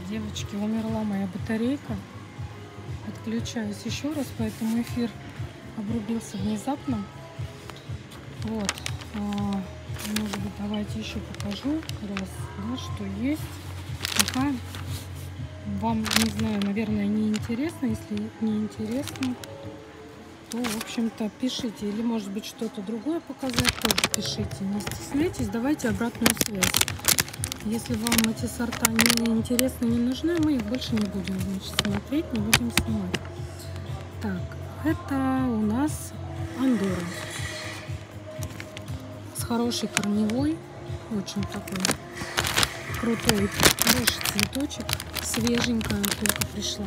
Девочки, умерла моя батарейка. Отключаюсь еще раз, поэтому эфир обрубился внезапно. Вот. Может быть, давайте еще покажу раз, да, что есть. Пока вам, не знаю, наверное, не интересно. Если не интересно, то, в общем-то, пишите. Или, может быть, что-то другое показать, тоже пишите. Не стесняйтесь, давайте обратную связь. Если вам эти сорта не интересны, не нужны, мы их больше не будем, значит, смотреть, не будем снимать. Так, это у нас Андора. С хорошей корневой, очень такой крутой, хороший цветочек. Свеженькая только пришла.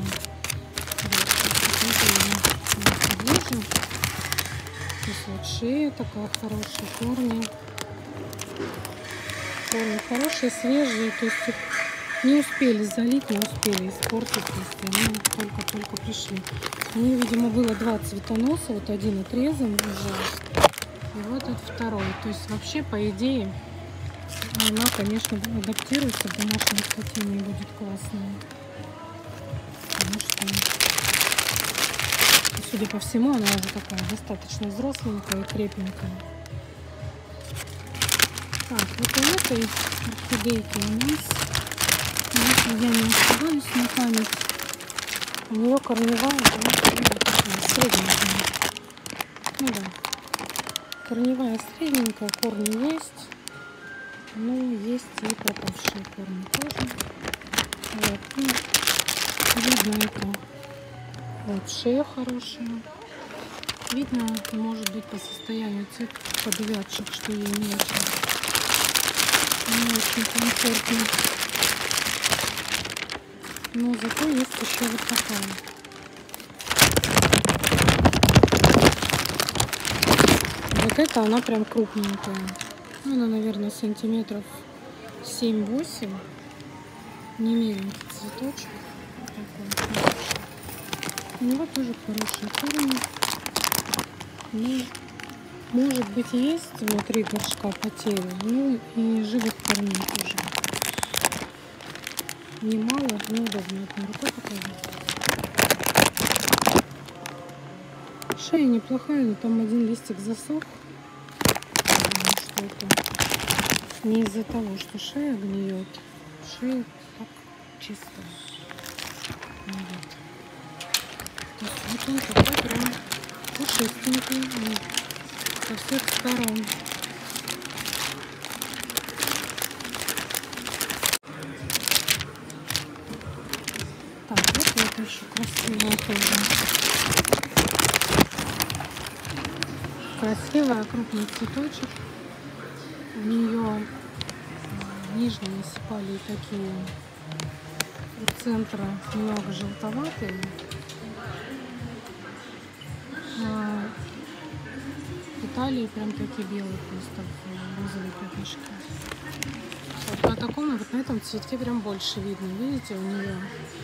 Вот, здесь вот шея такая хорошая, корни. Корни хорошие, свежие, то есть их не успели залить, не успели испортить, если они только-только пришли. У нее, видимо, было 2 цветоноса, вот один отрезан уже, и вот этот второй. То есть вообще, по идее, она, конечно, адаптируется к домашнему цветению, будет классная. Потому что, судя по всему, она уже такая достаточно взросленькая и крепенькая. Так, вот у этой орхидейки у нас, если я не ошибаюсь на память, у нее корневая средненькая. Ну да, корневая средненькая, корни есть, но есть и пропавшие корни тоже. Вот, и видно это. Вот шея хорошая. Видно, может быть, по состоянию цветов подвядших, что ей не очень комфортно. Но зато есть еще вот такая. Вот эта она прям крупненькая. Она, наверное, сантиметров 7-8. Не миленький цветочек. Такой. У него тоже хорошие корни. Ну, может быть, есть внутри горшка потери, ну и живых корней тоже. Немало, неудобно одной рукой показать. Шея неплохая, но там один листик засох. Думаю, что это не из-за того, что шея гниет. Шея так чистая. Вот. То есть вот он такой прям пушистенький. Со всех сторон. Так, вот это еще красивая тоже. Красивая, крупный цветочек. У нее нижние сипали такие у центра немного желтоватые. Талии прям такие белые, просто розовые пятнышки. Вот на таком, вот на этом цветке прям больше видно. Видите, у нее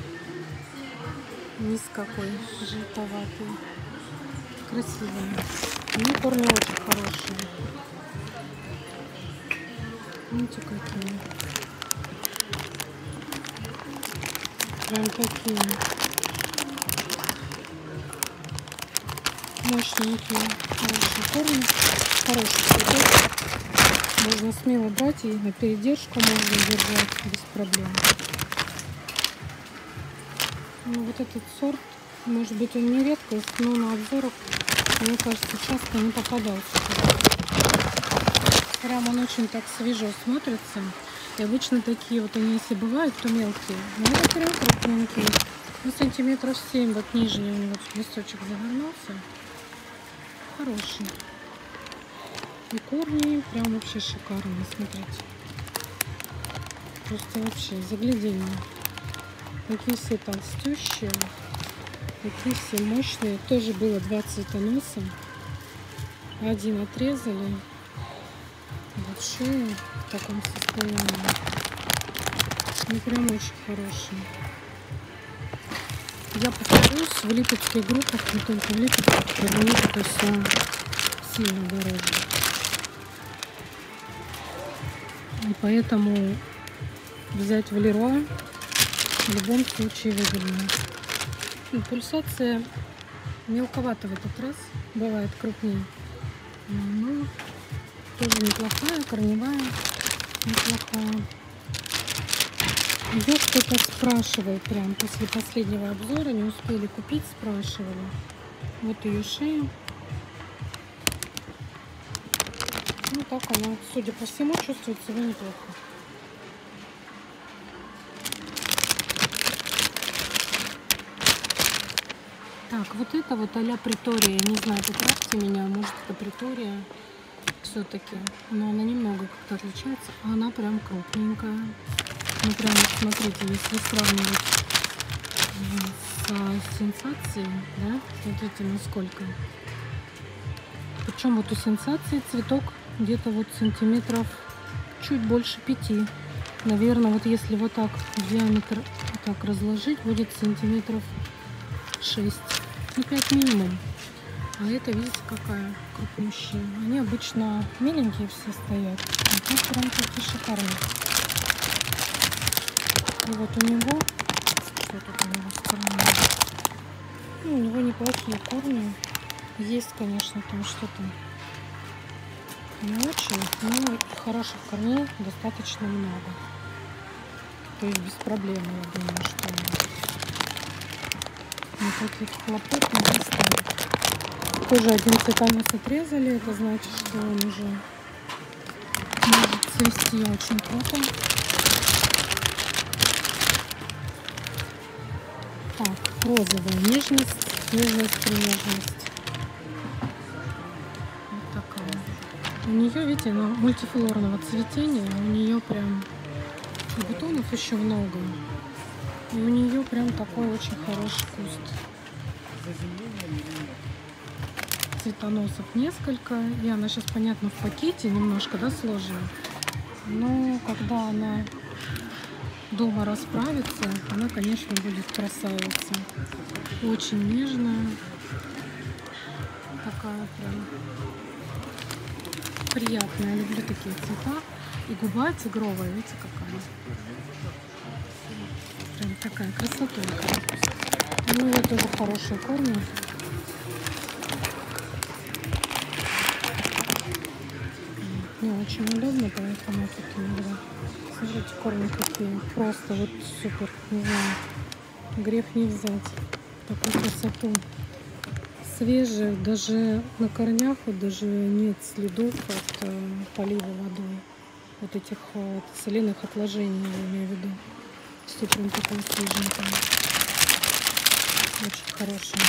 низ какой желтоватый. Красивый. У нее корни очень хорошие. Видите, какие. Прям такие. Мощненькие, хорошие корни, хороший цветок. Можно смело брать и на передержку можно держать без проблем. Ну, вот этот сорт, может быть, он не редкость, но на обзорах, мне кажется, часто не попадался. Прям он очень так свежо смотрится. И обычно такие вот они, если бывают, то мелкие. Но это прям крупненькие. Ну, сантиметров 7, вот нижний у него листочек завернулся. Хороший. И корни прям вообще шикарные, смотрите. Просто вообще загляденье. Такие все толстющие, такие все мощные. Тоже было 2 цветоноса. Один отрезали. Вот шея в таком состоянии. Ну прям очень хорошие. Я повторюсь, в липецких группах, не только в Липецких, в них это все сильно дороже. И поэтому взять в Леруа в любом случае выгодно. Пульсация мелковата в этот раз, бывает крупнее. Но тоже неплохая, корневая неплохая. Ее кто-то спрашивает прям после последнего обзора, не успели купить, спрашивали. Вот ее шея. Ну так она, судя по всему, чувствует себя неплохо. Так, вот это вот а-ля притория. Не знаю, поправьте меня, может это притория все-таки. Но она немного как-то отличается. Она прям крупненькая. Ну прям, смотрите, если сравнивать с сенсацией, да, смотрите, насколько. Причем вот у сенсации цветок где-то вот сантиметров чуть больше 5. Наверное, вот если вот так диаметр вот так разложить, будет сантиметров 6. Ну 5 минимум. А это, видите, какая крупнющая. Они обычно миленькие все стоят. А тут прям такие шикарные. И вот у него, что тут у него стороны? Ну, у него неплохие корни. Есть, конечно, там что-то не очень, но хороших корней достаточно много. То есть без проблем, я думаю, что никаких хлопот не доставит. Тоже один цветонос отрезали, это значит, что он уже может цвести очень круто. Так, розовая нежность, нежность. Вот такая. У нее, видите, она мультифлорного цветения, у нее прям бутонов еще много. И у нее прям такой очень хороший куст. Цветоносов несколько. И она сейчас, понятно, в пакете немножко, да, сложена. Но когда она дома расправится, она, конечно, будет красавица. Очень нежная. Такая прям приятная. Я люблю такие цвета. И губа тигровая, видите, какая. Прям такая красотулька. Ну, вот тоже хорошие корни. Не очень удобно, поэтому такие иногда. Смотрите, корни какие. Просто вот супер. Не знаю. Грех не взять. Такую красоту. Свежие. Даже на корнях вот даже нет следов от полива водой. Вот этих соляных отложений, я имею в виду. Все прям такое свеженькое. Очень хорошее.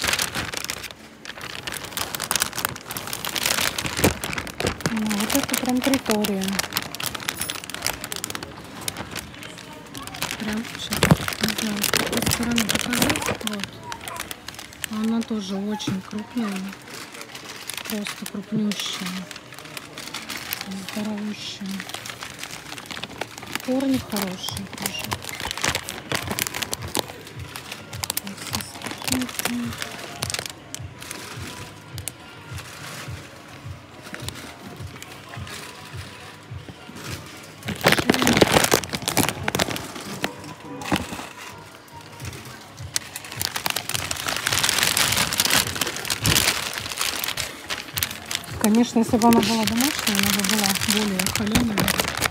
Вот это прям притория. Прям сейчас, не знаю, с какой стороны показать. Вот. Она тоже очень крупная. Просто крупнющая. Здоровущая. Корни хорошие тоже. Конечно, если бы она была домашняя, она бы была более холеная.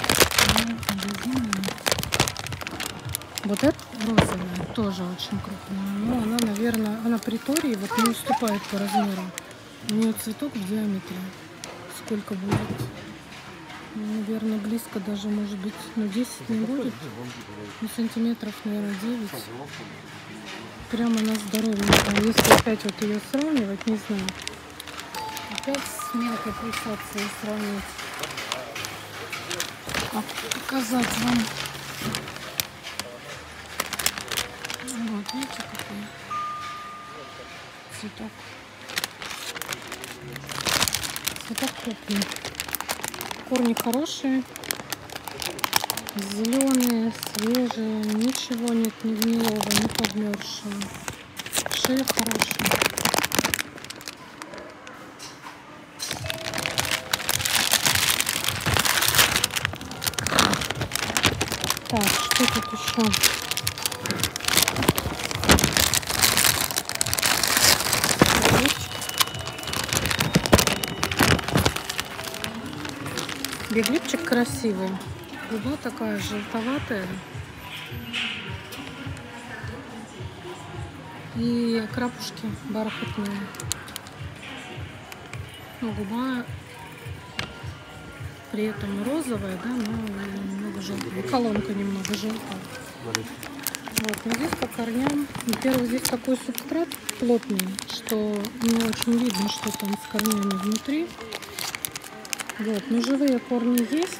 Вот эта розовая тоже очень крупная. Но она, наверное, она притории вот не уступает по размеру. У нее цветок в диаметре. Сколько будет? Наверное, близко даже, может быть, ну 10 не будет. Ну, сантиметров, наверное, 9. Прямо она здоровенькая. Если опять вот ее сравнивать, не знаю. Опять с мелкой пульсацией сравнить. Как показать вам. Вот, видите, какой цветок. Цветок крупный. Корни хорошие. Зеленые, свежие. Ничего нет ни гнилого, ни подмерзшего. Шея хорошая. Так, что тут еще? Биглипчик красивый. Губа такая желтоватая. И крапушки бархатные. Ну, губа при этом розовая, да, но немного желтая. Колонка немного желтая. Вот, но здесь по корням, во-первых, здесь такой субстрат плотный, что не очень видно, что там с корнями внутри. Вот, но живые корни есть.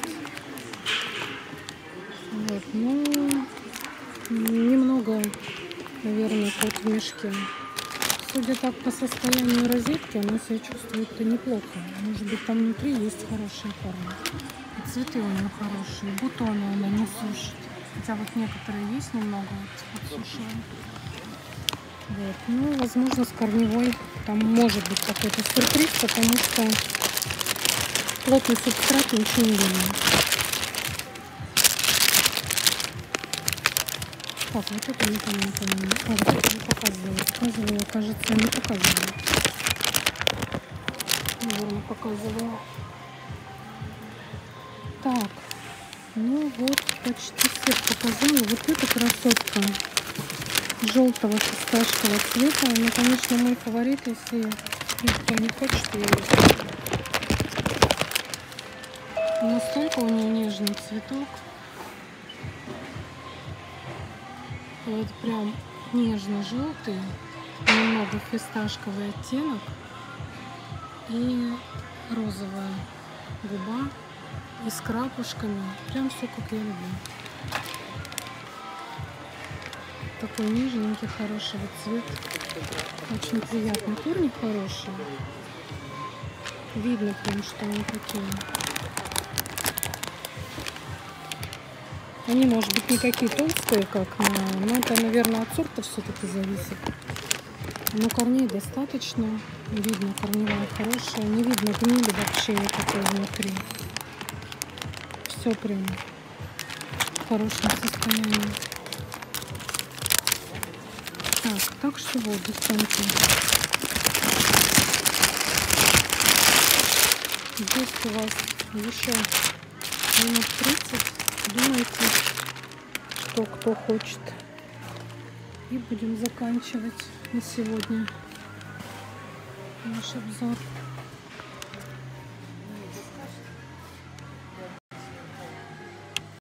Вот, ну, немного, наверное, тут в мешке. Судя так по состоянию розетки, она себя чувствует-то неплохо. Может быть, там внутри есть хорошие корни. И цветы у нее хорошие, бутоны она не сушит. Хотя вот некоторые есть немного вот подсушиваем. Вот. Ну, возможно, с корневой там может быть какой-то сюрприз, потому что плотный субстрат ничего не видно. Так, вот это не помню. А, вот это не показывала. Показывала, кажется, не показывала. Наверное, показывала. Так, ну вот, почти всех показала. Вот эта красотка желтого фисташкового цвета. Ну, конечно, мой фаворит, если никто не хочет ее. Настолько у нее нежный цветок. Вот прям нежно-желтый, немного фисташковый оттенок и розовая губа и с крапушками. Прям все как я люблю. Такой нежненький, хороший вот цвет. Очень приятный. Корни хорошие. Видно прям, что они такие. Они, может быть, не такие толстые, как но это, наверное, от сорта все-таки зависит. Но корней достаточно. Видно, корневая хорошая. Не видно гнили вообще никакой внутри. Все прям в хорошем состоянии. Так что вот, достаньте. Здесь у вас еще минут 30. Думайте, что кто хочет. И будем заканчивать на сегодня наш обзор.